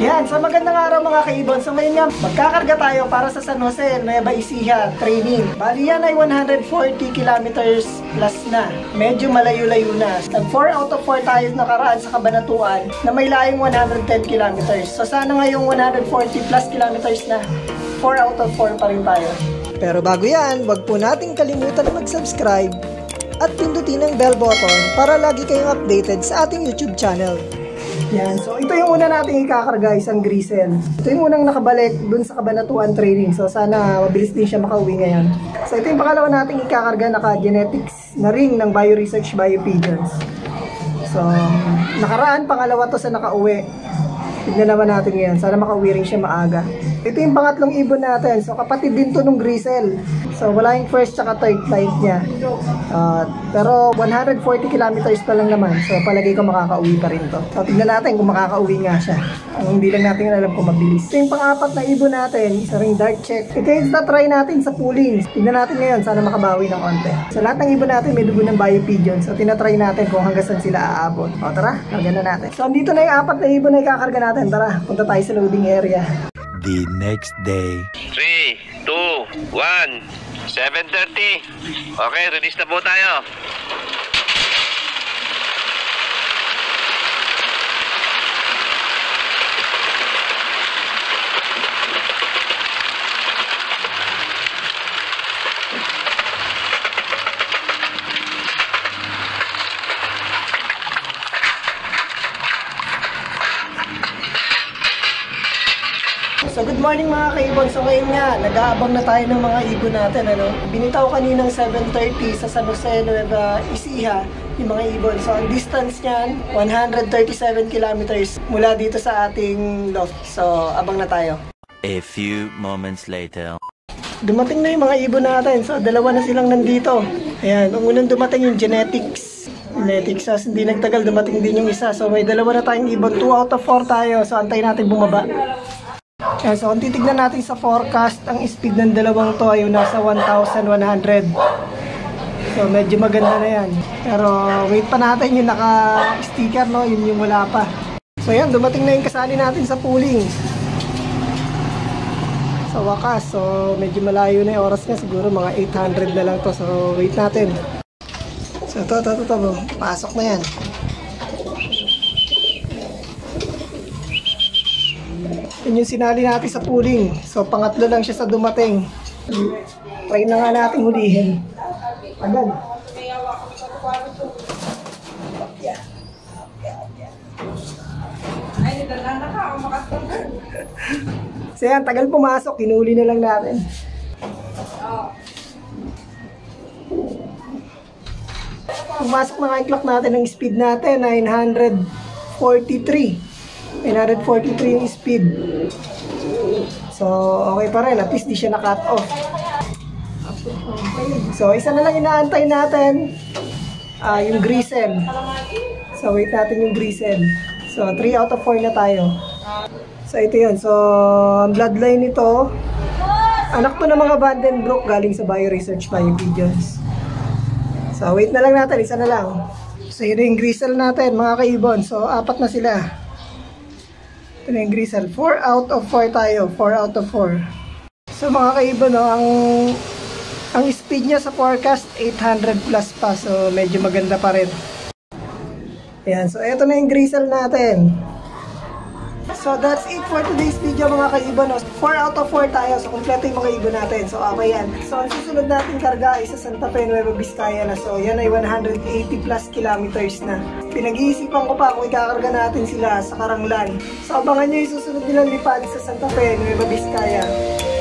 Yan, so magandang araw mga kaibon. So ngayon nga, magkakarga tayo para sa San Jose, Nueva Ecija training. Bali yan ay 140 kilometers plus na. Medyo malayo-layo na. Nag 4 out of 4 tayo nakaraan sa Cabanatuan na may layong 110 kilometers. So sana ngayong 140 plus kilometers na. 4 out of 4 pa rin tayo. Pero bago yan, wag po nating kalimutan na mag-subscribe at pindutin ang bell button para lagi kayong updated sa ating YouTube channel. Yan. So, ito yung una nating ikakarga, isang grisel. Ito yung unang nakabalik dun sa Cabanatuan training. So, sana mabilis din siya makauwi ngayon. So, ito yung pangalawa nating ikakarga, naka-genetics na ring ng BioResearch BioPigeons. So, nakaraan, pangalawa to sa nakauwi. Tignan naman natin ngayon. Sana makauwi rin siya maaga. Ito yung pangatlong ibon natin. So, kapatid din to nung grisel. So, wala yung first tsaka third flight niya. Pero 140 kilometers pa lang naman. So, palagay ko makakauwi pa rin to. So, tignan natin kung makakauwi nga siya. Hindi lang natin alam kung mabilis. Ito yung pang-apat na ibon natin. Isa ring dark check. Ito yung try natin sa pooling. Tignan natin ngayon. Sana makabawi ng konti. So, lahat ng ibon natin may dugo ng BioPigeon. So, tinatry natin kung hanggang saan sila aabot. O, tara. Karga na natin. So, andito na yung apat na ibon na ikakarga natin. Tara, punta tayo sa loading area. The next day. 3, 2, 1, 7:30. Okay, release na po tayo. So good morning mga kaibon. So ngayon nga, nag-aabang na tayo ng mga ibon natin. Binitaw kaninang 7:30 sa San Jose, Nueva Ecija yung mga ibon. So ang distance niyan, 137 kilometers mula dito sa ating loft. So abang na tayo. A few moments later. Dumating na yung mga ibon natin. So dalawa na silang nandito. Ayan, ang unang dumating yung genetics. So hindi nagtagal, dumating din yung isa. So may dalawa na tayong ibon. 2 out of 4 tayo. So antayin natin bumaba. Ayan, so kung titignan natin sa forecast, ang speed ng dalawang to ay nasa 1,100. So medyo maganda na yan. Pero wait pa natin yung naka-sticker, no? Yun yung wala pa. So yan, dumating na yung kasali natin sa pooling. Sa wakas, so medyo malayo na yung oras niya. Siguro mga 800 na lang to. So wait natin. So ito, pasok na yan. Yun yung sinali natin sa pooling. So, pangatlo lang siya sa dumating. Try na nga natin hulihin. Agad. So, yan. Tagal pumasok. Hinuli na lang natin. Pumasok na nga yung clock natin. Ang speed natin, 943. 943 yung speed. So, okay pa rin. At least di siya na-cut off. So, isa na lang inaantay natin. Yung grisel. So, wait natin yung grisel. So, 3 out of 4 na tayo. So, ito yun. So, ang bloodline nito, anak to ng mga Vandenbroek galing sa BioResearch BioPigeons. So, wait na lang natin. Isa na lang. So, yun yung grisel natin, mga kaibon. So, 4 na sila. Ito na yung grisel. 4 out of 4 tayo. 4 out of 4. So mga kaibon, no, ang speed niya sa forecast 800 plus pa. So medyo maganda pa rin. Ayan. So ito na yung grisel natin. So that's it for today's video mga kaibon. No? 4 out of 4 tayo. So kompleto yung mga ibon natin. So okay yan. So ang susunod natin karga ay sa Santa Fe, Nueva Vizcaya na. So yan ay 180 plus kilometers na. Pinag-iisipan ko pa kung ikakarga natin sila sa Karanglan. So abangan nyo yung susunod nilang lipad sa Santa Fe, Nueva Vizcaya.